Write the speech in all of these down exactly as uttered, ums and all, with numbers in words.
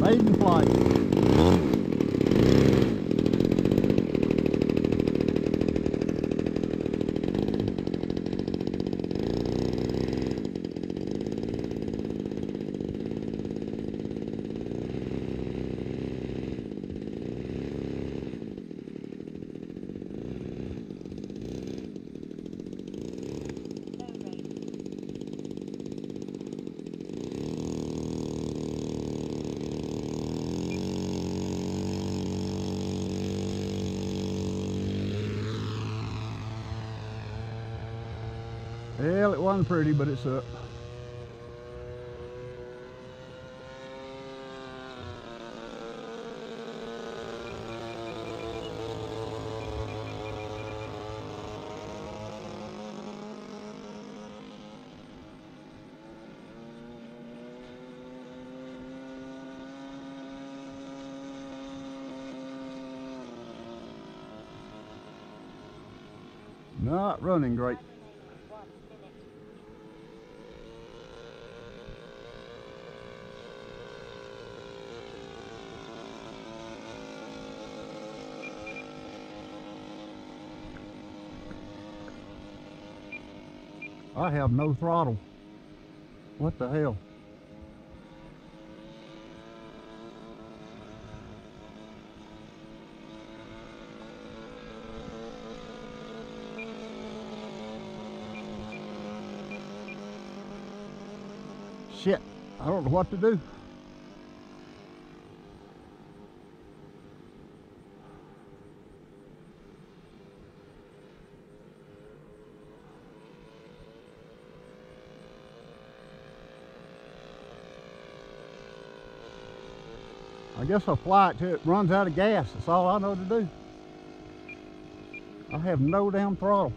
Maiden flight. Well, it wasn't pretty, but it's up. Not running great. I have no throttle. What the hell? Shit, I don't know what to do. I guess I'll fly it till it runs out of gas. That's all I know to do. I have no damn throttle.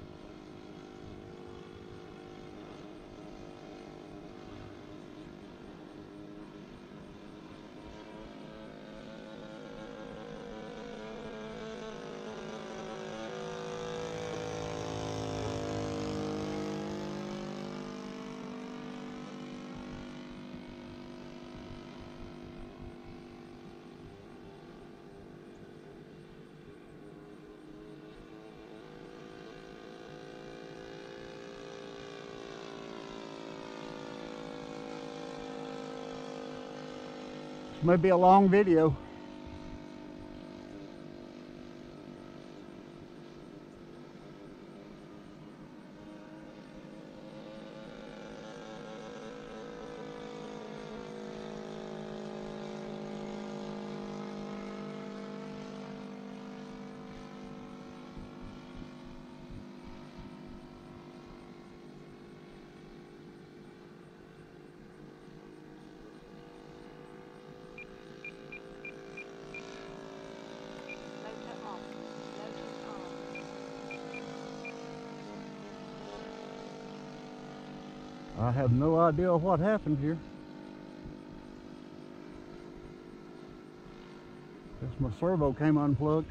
This may be a long video. I have no idea what happened here. Guess my servo came unplugged.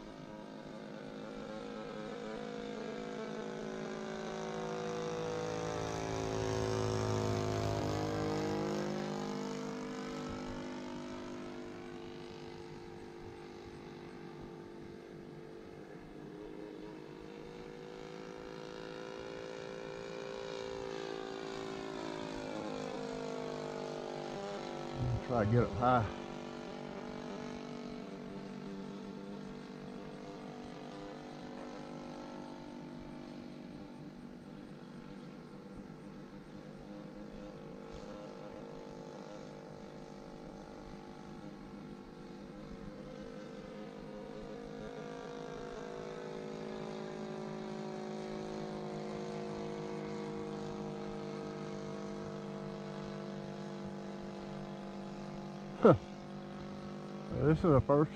Try to get up high. Huh. This is a first.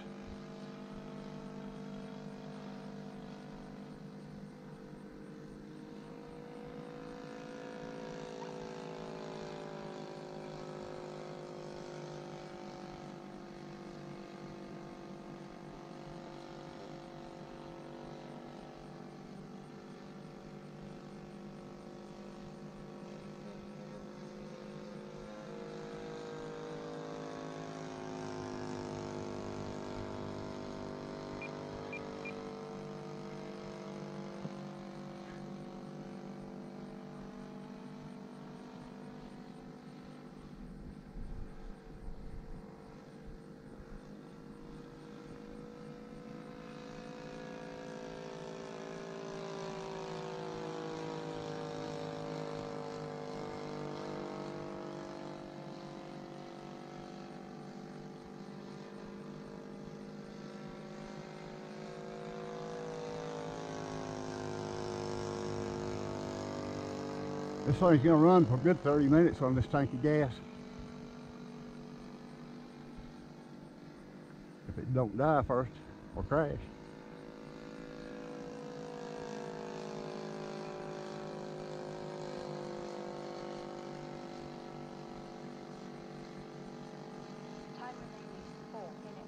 This thing's gonna run for a good thirty minutes on this tank of gas. If it don't die first or crash. Time remaining four minutes.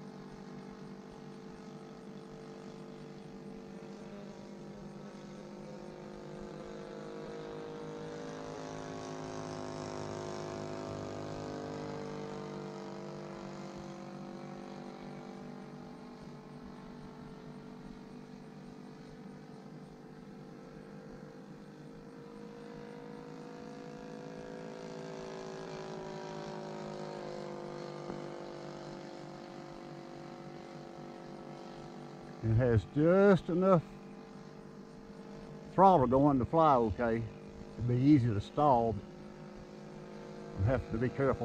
It has just enough throttle going to fly okay. It'd be easy to stall, but you have to be careful.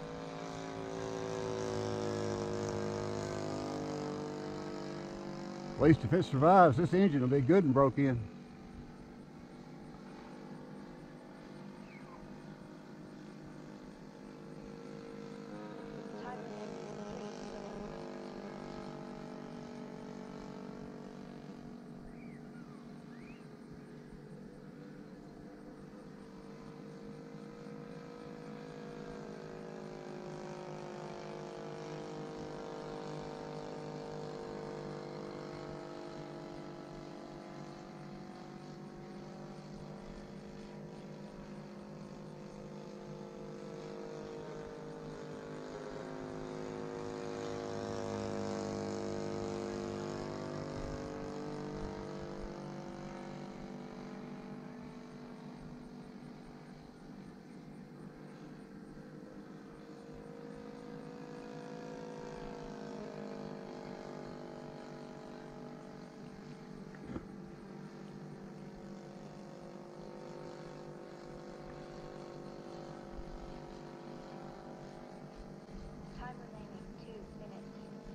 At least if it survives, this engine will be good and broke in. Time remaining three minutes. Time remaining two minutes.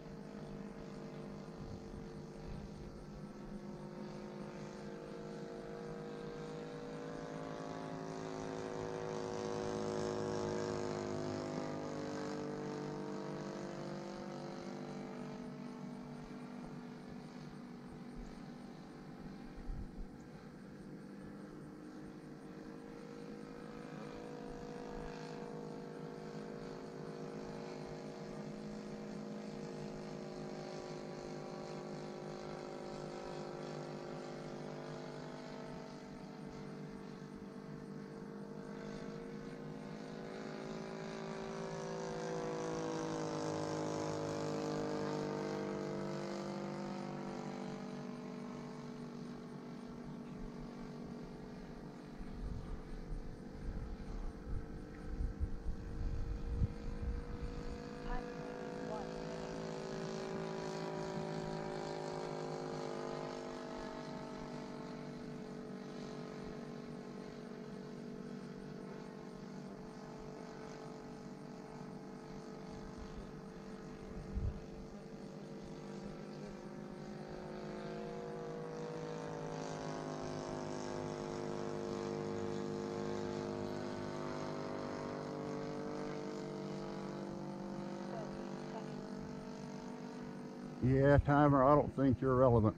Time remaining one minute. thirty seconds. Yeah, timer, I don't think you're relevant.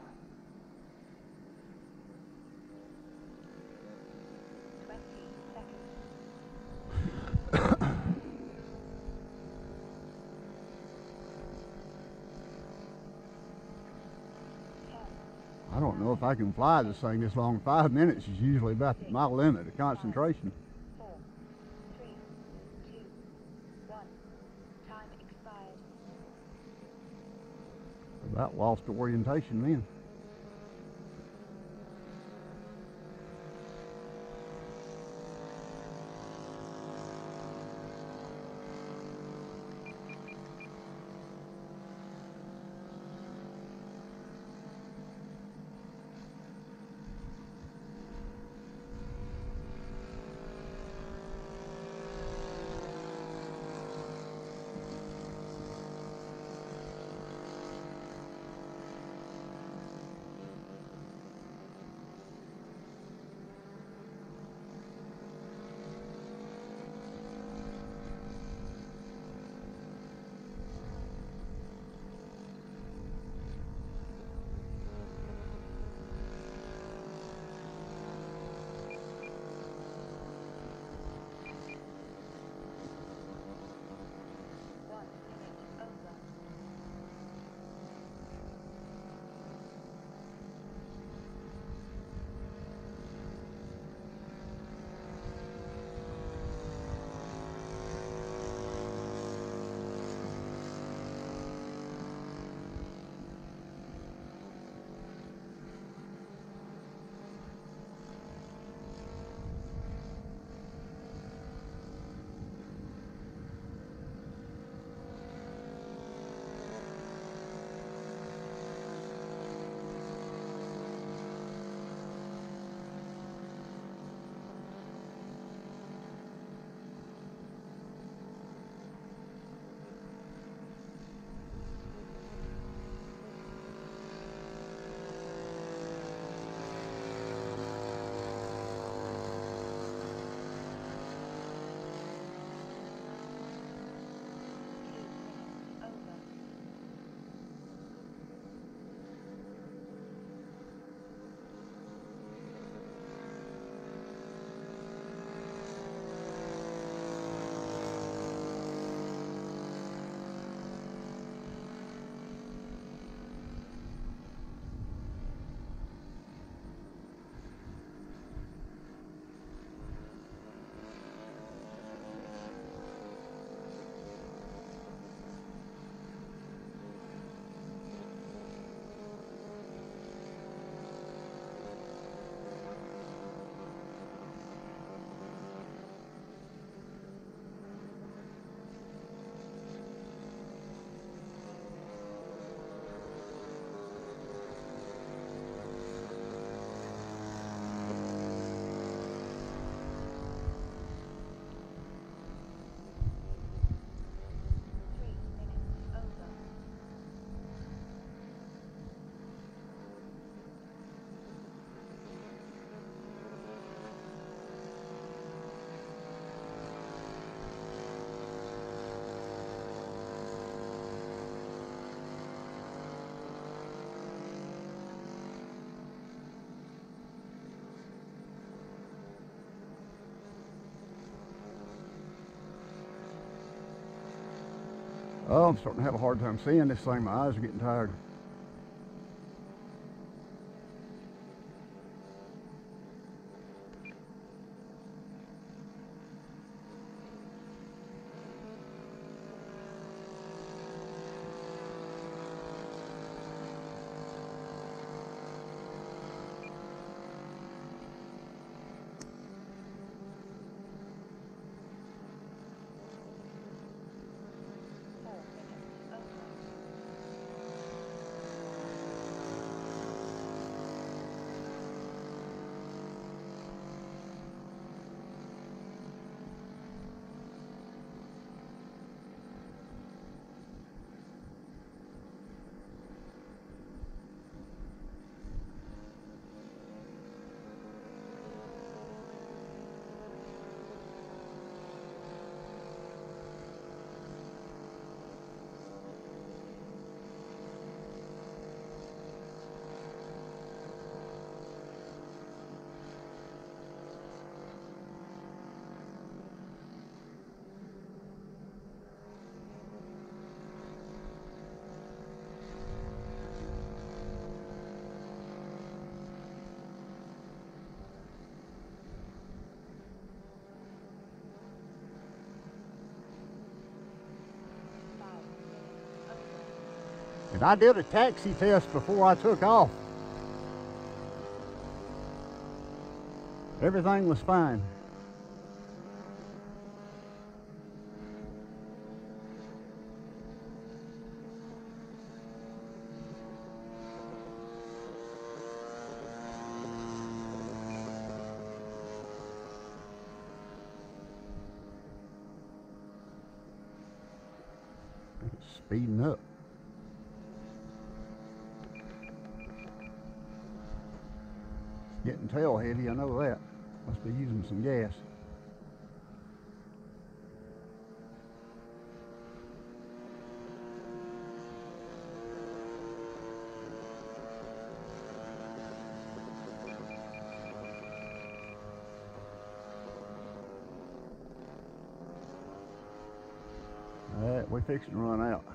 twenty seconds. ten. I don't know if I can fly this thing this long. Five minutes is usually about my limit of concentration. Four, three, two, one. Time expired. About lost orientation then. Oh, I'm starting to have a hard time seeing this thing. My eyes are getting tired. Four minutes over. Five minutes over. And I did a taxi test before I took off. Everything was fine. It's speeding up. Getting tail heavy, I know that. Must be using some gas. Alright, we're fixing to run out.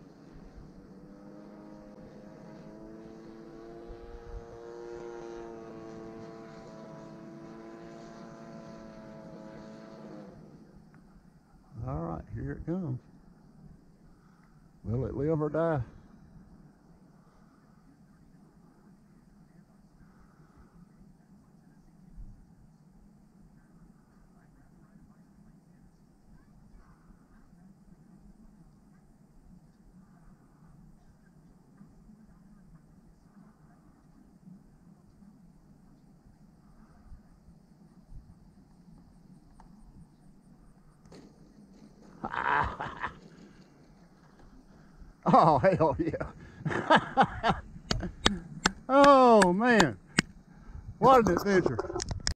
Alright, here it comes. Will it live or die? Oh, hell yeah. Oh, man. What an adventure.